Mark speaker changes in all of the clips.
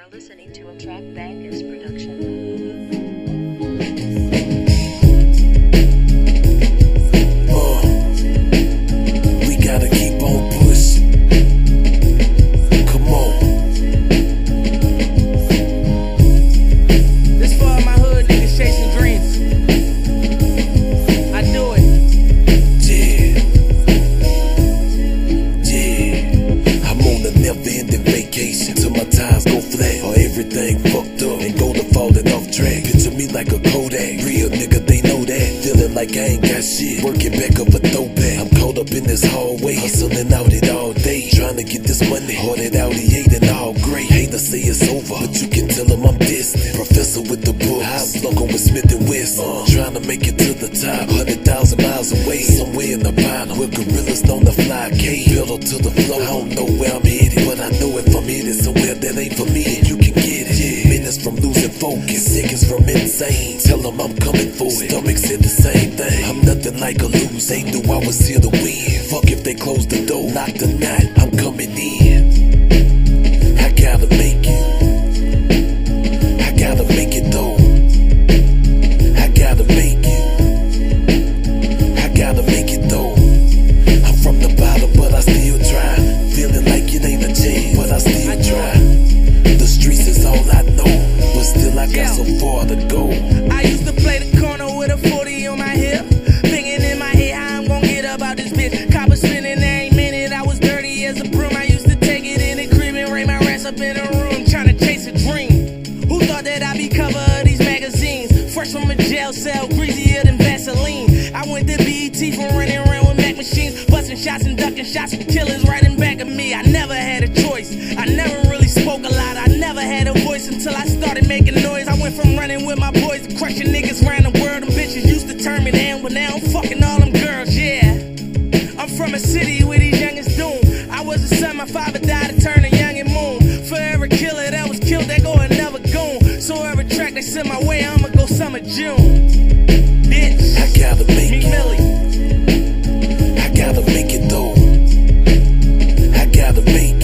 Speaker 1: are listening to a Track Bangers production.
Speaker 2: We gotta keep on pushing. Come on.
Speaker 3: This for all my hood niggas chasing dreams. I do it.
Speaker 2: Yeah. I'm on a never-ending vacation till my tires go flat or everything fucked up and go to falling off track. Picture me like a Kodak, real nigga, they know that. Feeling like I ain't got shit, working back up a throwback. I'm caught up in this hallway, hustling out it all day, trying to get this money. Hoarded out, he ain't and all great. Hate to say it's over, but you can tell him I'm distant. Professor with the book, I'm flunking with Smith and Wesson, trying to make it to the top, 100,000 miles away, somewhere in the bottom, with gorillas on the fly cave, pedal to the floor. I don't know where I'm headed, but I know if I'm headed somewhere that ain't for me, then you can get it. Yeah. Minutes from losing focus, seconds from insane. Tell them I'm coming for it. Stomach said the same thing. I'm nothing like a loser. They knew I was here to win. Fuck if they close the door, lock the knot. I'm coming in. I gotta make it. I gotta make it though. I gotta make it. I gotta make it though. I'm from the bottom, but I still try. Feeling like it ain't a chance, but I still try. The streets is all I know, but still I got so far to go.
Speaker 3: I used to play the corner with a 40 on my hip, thinking in my head how I'm gonna get up out this bitch. Copper spinning every minute, I was dirty as a broom. I used to take it in the crib and raise my rats up in a room, trying to chase a dream. Who thought that I'd be cover of these magazines? Fresh from a jail cell, greasier than Vaseline. I went to BET from running around with Mac machines, busting shots and ducking shots from killers right in back of me. I never had a choice, I never really spoke a lot, I never had a voice until I started making noise. I went from running with my boys to crushing niggas around the world. Them bitches used to turn me down, but now I'm fucking all them girls, yeah. I'm from a city where these youngins doom. I was a son, my father died to turn a youngin' moon. For every killer that was killed, they go another goon. So every track they send my way, I'ma go summer June. Bitch,
Speaker 2: I gotta make
Speaker 3: me
Speaker 2: it.
Speaker 3: Millie.
Speaker 2: I gotta make it though. I gotta make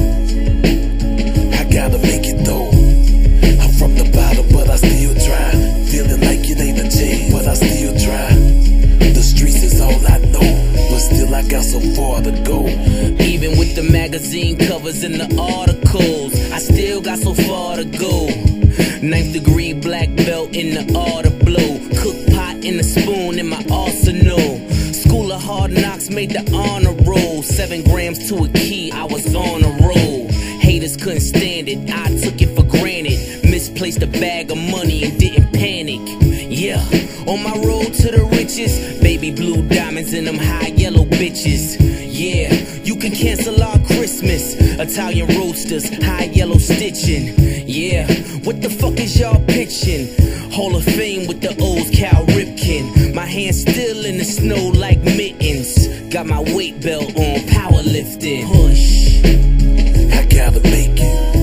Speaker 2: it. I gotta make it though. I'm from the bottom, but I still try. Feeling like it ain't a chance, but I still try. The streets is all I know, but still I got so far to go.
Speaker 4: Even with the magazine covers and the articles, I still got so far to go. 9th degree black belt in the art of blow. Cook pot in a spoon in my arsenal. School of hard knocks made the honor roll. 7 grams to a key, I was on a roll. Haters couldn't stand it, I took it for granted. Misplaced a bag of money and didn't panic. Yeah, on my road to the riches, baby blue diamonds and them high yellow bitches. Yeah, you can cancel our Christmas. Italian roasters, high yellow stitching. Yeah, what the fuck is y'all pitching? Hall of Fame with the old Cal Ripken. My hands still in the snow like mittens. Got my weight belt on, powerlifting. Push.
Speaker 2: I gotta make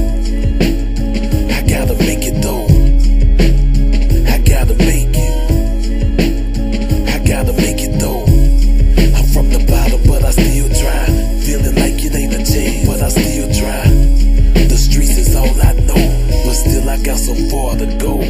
Speaker 2: it. I gotta make it though. I gotta make it. I gotta make it though. I'm from the bottom, but I still try. Feeling like it ain't a chance, but I still try. The streets is all I know, but still I got so far to go.